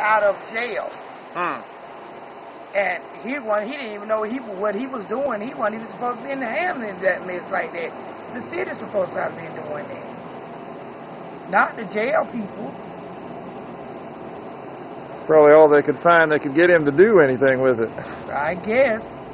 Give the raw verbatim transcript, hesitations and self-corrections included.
out of jail. Hmm. And he one, he didn't even know he what he was doing. He wasn't even supposed to be in the handling that mess like that. The city's supposed to have been doing that, not the jail people. It's probably all they could find that could get him to do anything with it. I guess.